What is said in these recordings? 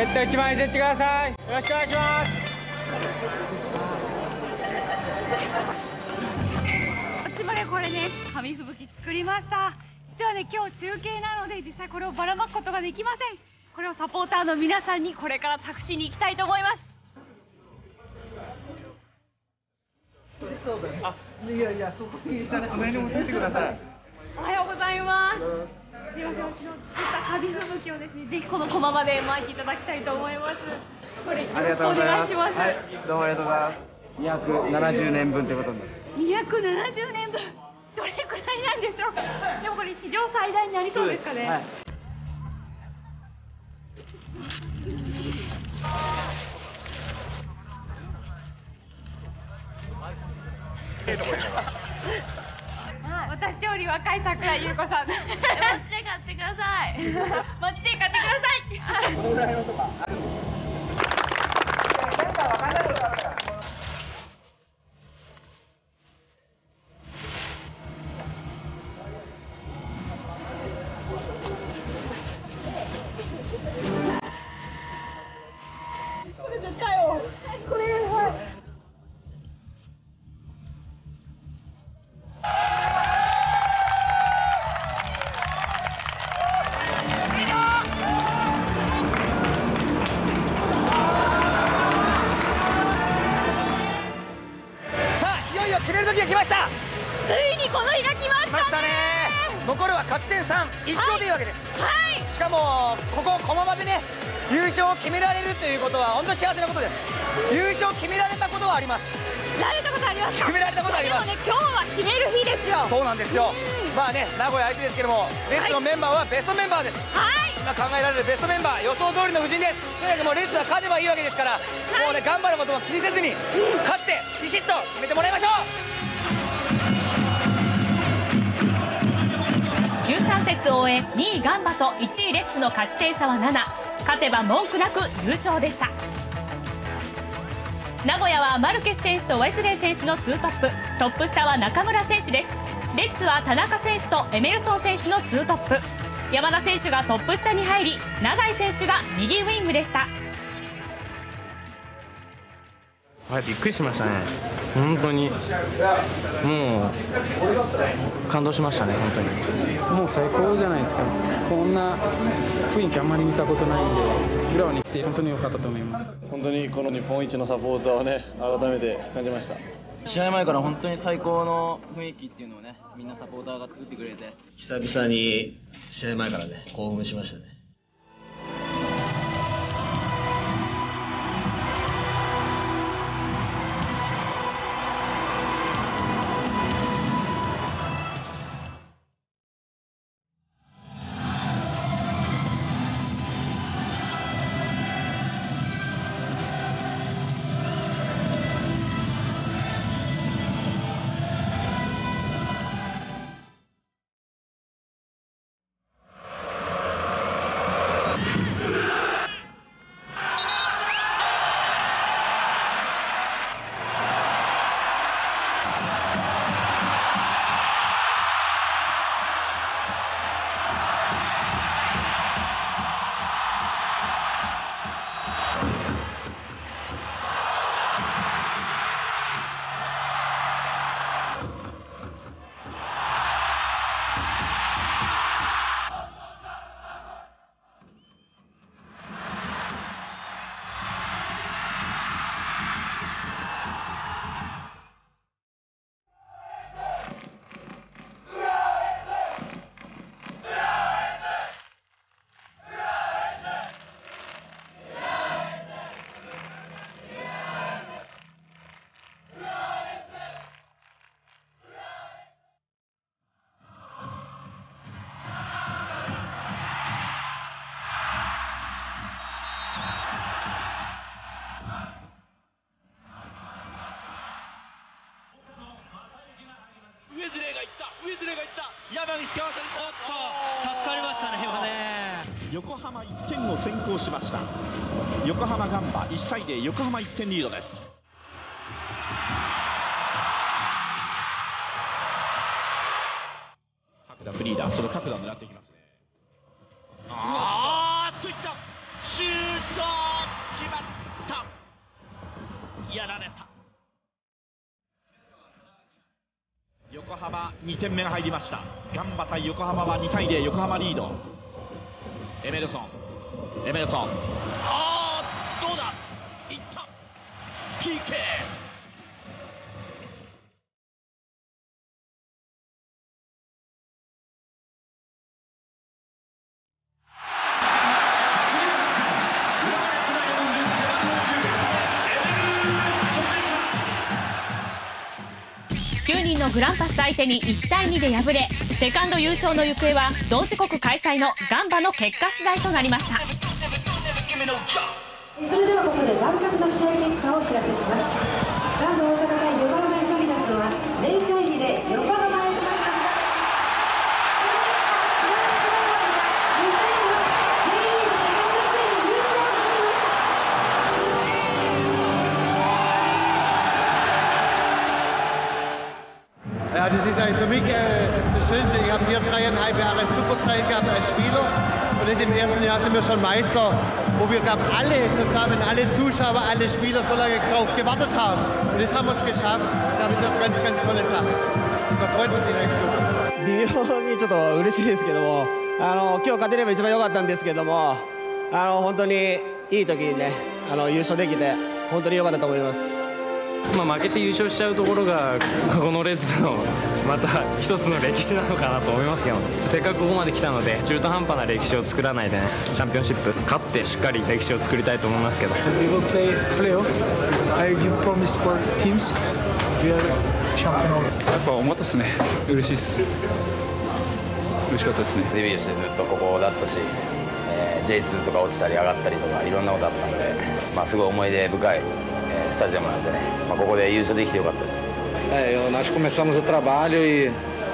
ゲット1枚譲ってください。よろしくお願いします。 こっちまでこれね、紙吹雪作りました。実はね、今日中継なので実際これをばらまくことができません。これをサポーターの皆さんにこれから託しに行きたいと思います。 いやいや、そこにじゃなくて何も解いてください。 おはようございます。すみません、うちの作った紙吹雪をですね、ぜひこの駒場で巻いていただきたいと思います。これよろしくお願いします。 はい、どうもありがとうございます。270年分ということになります。 270年分、どれくらいなんでしょうか。でもこれ史上最大になりそうですかね。はい、私より若い桜井優子さんです。持ちで買ってください。持ちで買ってください。このぐらいのとか。なんかわかんないことあるから。これ絶対よ。これはい。 決める時が来ました。 ついにこの日が来ましたね。 残るは勝ち点3、1勝でいいわけです。 はい。 しかもここ駒場でね、優勝を決められるということは本当に幸せなことです。優勝を決められたことはあります。決められたことあります。 でもね、今日は決める日ですよ。 そうなんですよ。まあね、名古屋相手ですけども、レッツのメンバーはベストメンバーです。 はい。 今考えられるベストメンバー、予想通りの布陣です。とにかくもうレッツは勝てばいいわけですから、もうね、頑張ることも気にせずに、勝ってビシッと決めてもらいましょう。 13節を終え、2位ガンバと1位レッツの勝ち点差は7。勝てば文句なく優勝でした。名古屋はマルケス選手とワイズレー選手の2トップ、トップ下は中村選手です。レッツは田中選手とエメルソン選手の2トップ、山田選手がトップ下に入り、永井選手が右ウィングでした。 はい、びっくりしましたね。本当にもう感動しましたね。本当にもう最高じゃないですか。こんな雰囲気あんまり見たことないんで、浦和に来て本当に良かったと思います。 本当にこの日本一のサポーターをね、改めて感じました。 試合前から本当に最高の雰囲気っていうのをね、みんなサポーターが作ってくれて、 久々に試合前からね、興奮しましたね。 山岸かわされた。助かりましたね、今ね。横浜1点を先行しました。横浜ガンバ1対0、横浜1点リードです。角田フリーダー、その角田を狙っていきますね。いったシュート。 横浜2点目が入りました。ガンバ対横浜は2対0、横浜リード。エメルソン、どうだ、いった、 PK。 9人のグランパス相手に1対2で敗れ、セカンド優勝の行方は同時刻開催のガンバの結果次第となりました。 それではここで晩作の試合結果をお知らせします。ガンバ大阪対横浜 F マリノスは0対2で横浜 F マリノスが Ja, das ist für mich das Schönste. Ich habe hier 3,5 Jahre super Zeit gehabt als Spieler und jetzt im ersten Jahr sind wir schon Meister, wo wir, glaube ich, alle zusammen, alle Zuschauer, alle Spieler so lange drauf gewartet haben. Und jetzt haben wir es geschafft. Ich glaube, das ist eine ganz, ganz tolle Sache. Da freut man sich echt so. 微妙にちょっと嬉しいですけども、今日勝てれば一番良かったんですけども、本当にいい時にね、優勝できて本当に良かったと思います。 負けて優勝しちゃうところがこのレッズのまた一つの歴史なのかなと思いますけど、せっかくここまで来たので中途半端な歴史を作らないでね、チャンピオンシップ勝ってしっかり歴史を作りたいと思いますけど。 We will play playoff. I give promise for teams. We are champion. やっぱ思ったっすね。嬉しいっす。嬉しかったですね。 デビューしてずっとここだったし、J2 とか落ちたり上がったりとかいろんなことあったんで、すごい思い出深いスタジアムなんでね、ここで優勝できてよかったです。 Nós começamos o trabalho e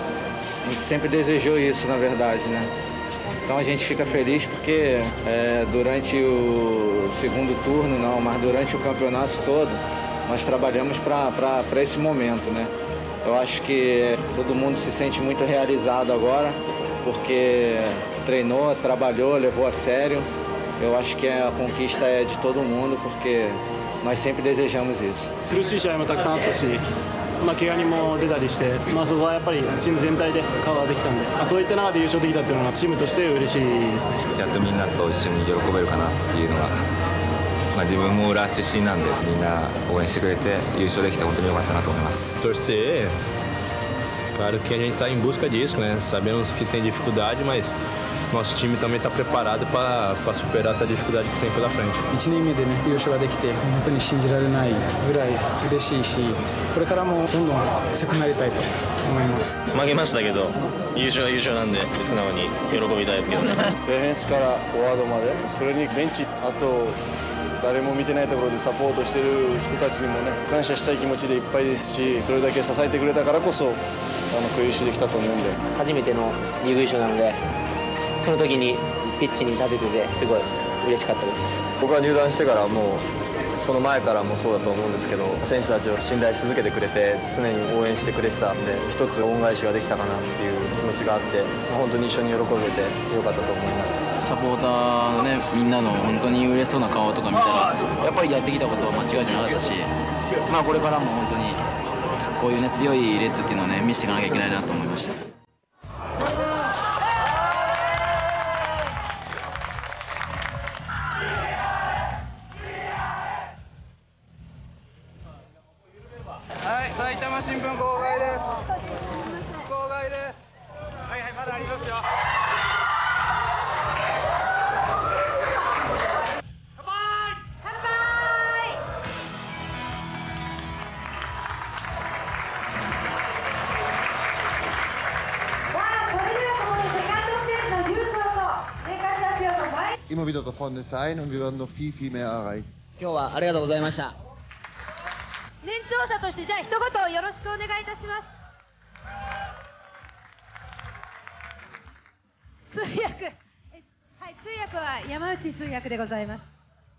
a gente sempre desejou isso, na verdade, né? Então a gente fica feliz porque durante o segundo turno, não, mas durante o campeonato todo, nós trabalhamos para esse momento, né? Eu acho que todo mundo se sente muito realizado agora, porque treinou, trabalhou, levou a sério. Eu acho que a conquista é de todo mundo, porque nós sempre desejamos isso. 苦しい試合もたくさんあったし、怪我人も出たりして、そこはやっぱりチーム全体でカバーできたんで、そういった中で優勝できたっていうのがチームとして嬉しいですね。 やっとみんなと一緒に喜べるかなっていうのが、自分も浦和出身なんでみんな応援してくれて優勝できて本当に良かったなと思います。 Torcer, claro que a gente está em busca disso, né? Sabemos que tem dificuldade, mas nosso time também está preparado para superar essa dificuldade que tem pela frente. 1年目でね優勝ができて本当に信じられないぐらい嬉しいし、これからもどんどん強くなりたいと思います。 負けましたけど優勝は優勝なんで素直に喜びたいですけどね。 ディフェンスからフォワードまで、それにベンチ、あと誰も見てないところでサポートしてる人たちにもね感謝したい気持ちでいっぱいですし、それだけ支えてくれたからこそこう優勝できたと思うんで。 初めてのリーグ優勝なので、その時にピッチに立てててすごい嬉しかったです。 僕は入団してからもうその前からもそうだと思うんですけど、選手たちを信頼し続けてくれて常に応援してくれてたんで、一つ恩返しができたかなっていう気持ちがあって、本当に一緒に喜べてよかったと思います。 サポーターのね、みんなの本当に嬉しそうな顔とか見たらやっぱりやってきたことは間違いじゃなかったし、これからも本当にこういうね強いレッズっていうのをね見せていかなきゃいけないなと思いました。 はい、埼玉新聞号外です。号外です。はいはい、まだありますよ。乾杯！乾杯！ さあ、それではここでセカンドステージの優勝と年間チャンピオンの前。 Immer wieder da vorne sein und wir werden noch viel, viel mehr erreichen. 今日はありがとうございました。 年長者としてじゃあ一言よろしくお願いいたします。通訳、はい、通訳は山内通訳でございます。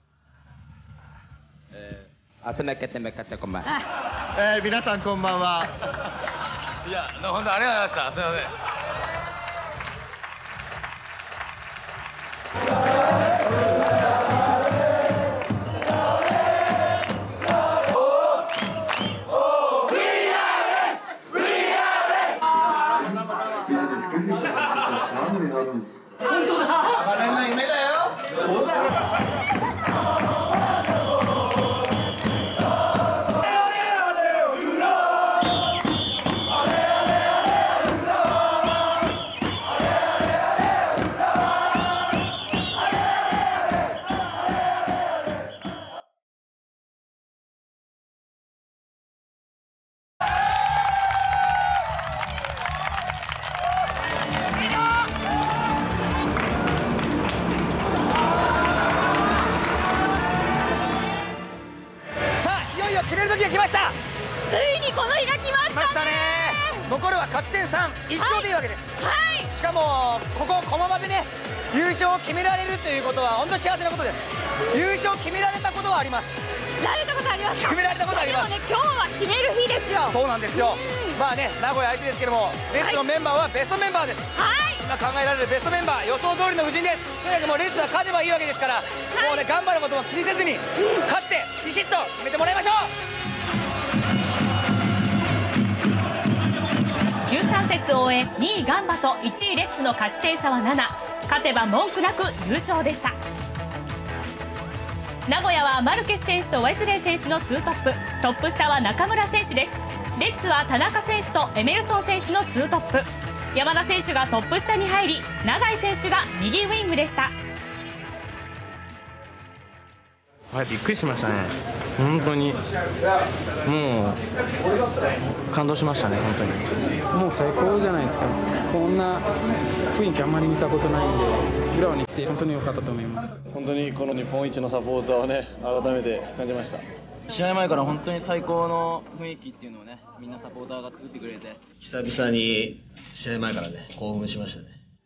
せめけてめけてこんばん。 皆さんこんばんは。 いや、本当ありがとうございました。すみません。 いにこの日が来ましたね。 残るは勝ち点3、1勝でいいわけです。 はい。 しかもここ駒場でね、優勝を決められるということは本当に幸せなことです。優勝決められたことはあります。 られたことあります。 決められたことあります。 でもね、今日は決める日ですよ。 そうなんですよ。まあね、名古屋相手ですけども、レッズのメンバーはベストメンバーです。 はい。 今考えられるベストメンバー、予想通りの布陣です。とにかくもうレッズは勝てばいいわけですから、もうね、頑張ることも気にせずに、勝ってビシッと決めてもらいましょう。 13節を終え、2位ガンバと1位レッズの勝ち点差は7。勝てば文句なく優勝でした。名古屋はマルケス選手とウェズレー選手の2トップ、トップ下は中村選手です。レッズは田中選手とエメルソン選手の2トップ、山田選手がトップ下に入り、永井選手が右ウィングでした。 はい、びっくりしましたね。本当にもう感動しましたね。本当にもう最高じゃないですか。こんな雰囲気あんまり見たことないんで、浦和に来て本当に良かったと思います。 本当にこの日本一のサポーターをね、改めて感じました。 試合前から本当に最高の雰囲気っていうのをね、みんなサポーターが作ってくれて、 久々に試合前からね、興奮しましたね。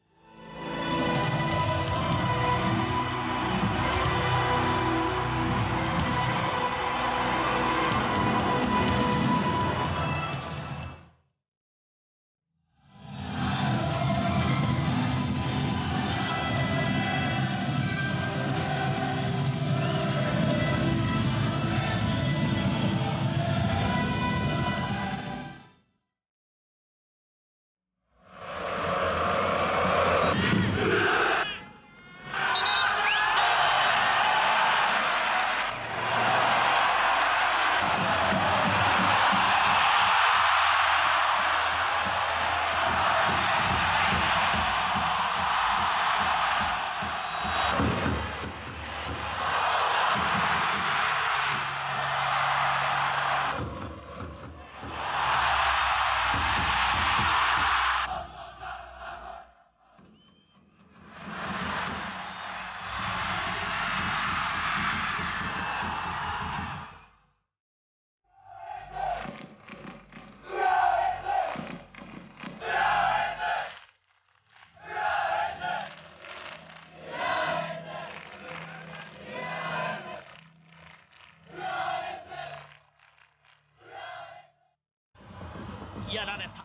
やられた。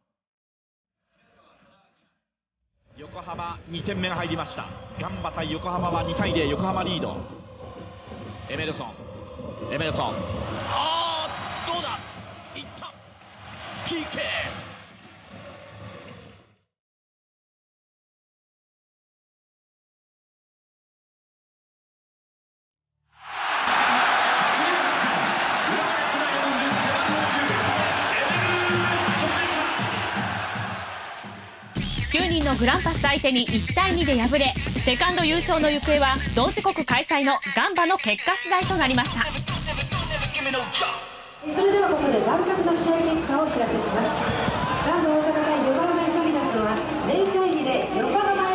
横浜2点目が入りました。ガンバ対横浜は2対0、横浜リード。エメルソン、どうだ、いった PK。 9人のグランパス相手に1対2で敗れ、セカンド優勝の行方は同時刻開催のガンバの結果次第となりました。 それではここで晩作の試合結果をお知らせします。ガンバ大阪対横浜エトビダスは0対2で横浜エトビダスが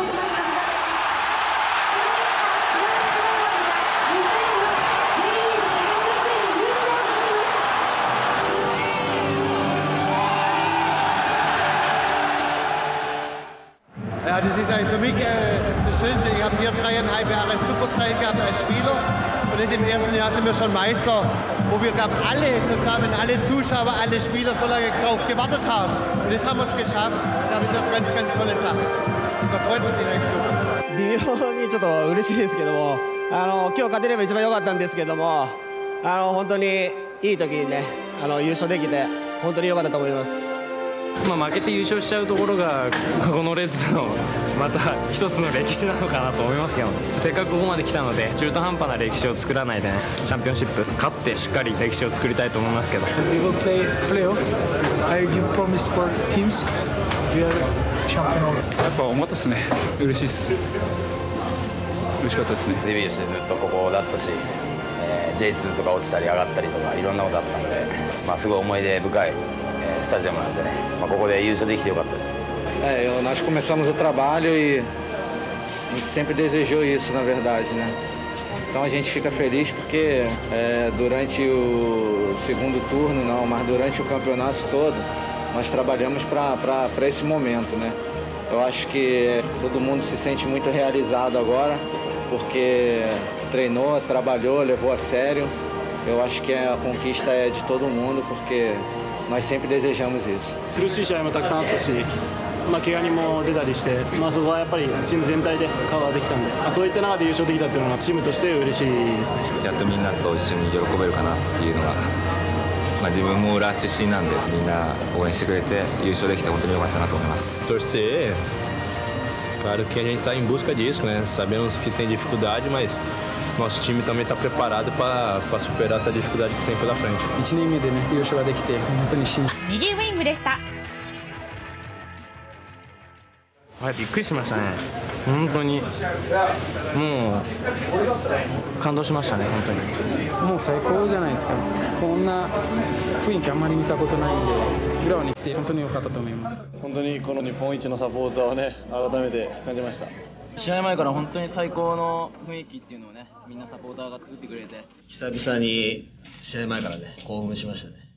Ja, das ist für mich das Schönste. Ich habe hier 3,5 Jahre Superzeit gehabt als Spieler und jetzt im ersten Jahr sind wir schon Meister, wo wir, glaube ich, alle zusammen, alle Zuschauer, alle Spieler so lange drauf gewartet haben. Und jetzt haben wir es geschafft. Ich glaube, das ist eine ganz, ganz tolle Sache. Da freut man sich echt so. 微妙にちょっと嬉しいですけども、今日勝てれば一番良かったんですけども、本当にいい時にね、優勝できて本当に良かったと思います。 負けて優勝しちゃうところがこのレッズのまた一つの歴史なのかなと思いますけど、せっかくここまで来たので中途半端な歴史を作らないで、ね、チャンピオンシップ勝ってしっかり歴史を作りたいと思いますけど。 We will play playoff. I give promise for teams. We are champion. やっぱ思ったですね。嬉しいです。嬉しかったですね。 デビューしてずっとここだったし、J2 とか落ちたり上がったりとかいろんなことあったので、すごい思い出深いスタジアムなんでね、ここで優勝できてよかったです。 Nós começamos o trabalho e a gente sempre desejou isso, na verdade, né? Então a gente fica feliz porque durante o segundo turno, não, mas durante o campeonato todo, nós trabalhamos para esse momento, né? Eu acho que todo mundo se sente muito realizado agora, porque treinou, trabalhou, levou a sério. Eu acho que a conquista é de todo mundo, porque nós sempre desejamos isso. 苦しい試合もたくさんあったし、怪我人も出たりして、そこはやっぱりチーム全体でカバーできたんで、そういった中で優勝できたっていうのはチームとして嬉しいですね。 やっとみんなと一緒に喜べるかなっていうのが、自分も浦和出身なんでみんな応援してくれて優勝できて本当に良かったなと思います。 Torcer, claro que a gente está em busca disso, né? Sabemos que tem dificuldade, mas nosso time também está preparado para superar essa dificuldade que tem pela frente. 1年目でね優勝ができて本当に右ウィングでした。 はい、びっくりしましたね。本当にもう感動しましたね。本当にもう最高じゃないですか。こんな雰囲気あんまり見たことないんで、浦和に来て本当に良かったと思います。 本当にこの日本一のサポーターをね改めて感じました。 試合前から本当に最高の雰囲気っていうのをね、みんなサポーターが作ってくれて、 久々に試合前からね興奮しましたね。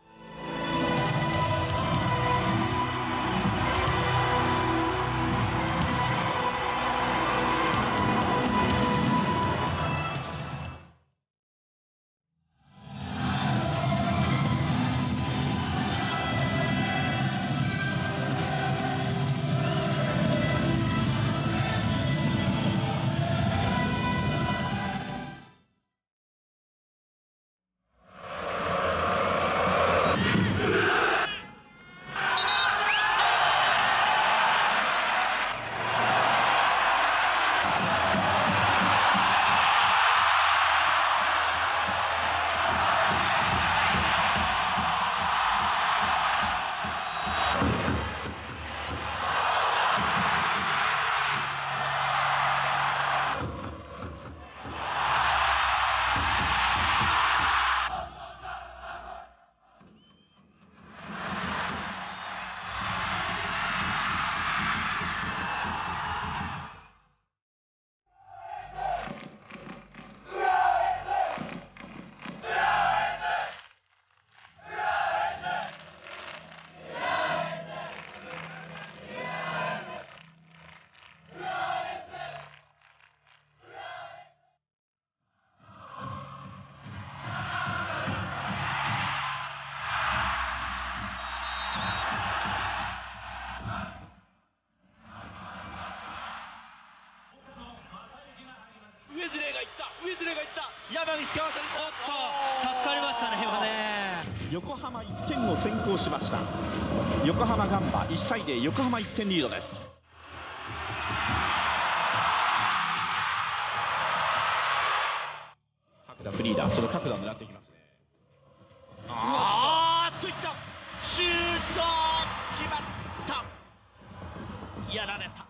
上連れがいった山岸かわされた。おっと助かりましたね今ね。横浜1点を先行しました。横浜ガンバ1対0、横浜1点リードです。角田フリーダー、その角田を狙っていきますね。いったシュート決まった。やられた。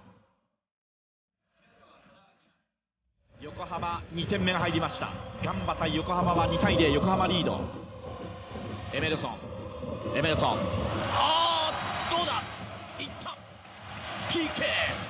横浜2点目が入りました。ガンバ対横浜は2対0、横浜リード。エメルソンどうだいった PK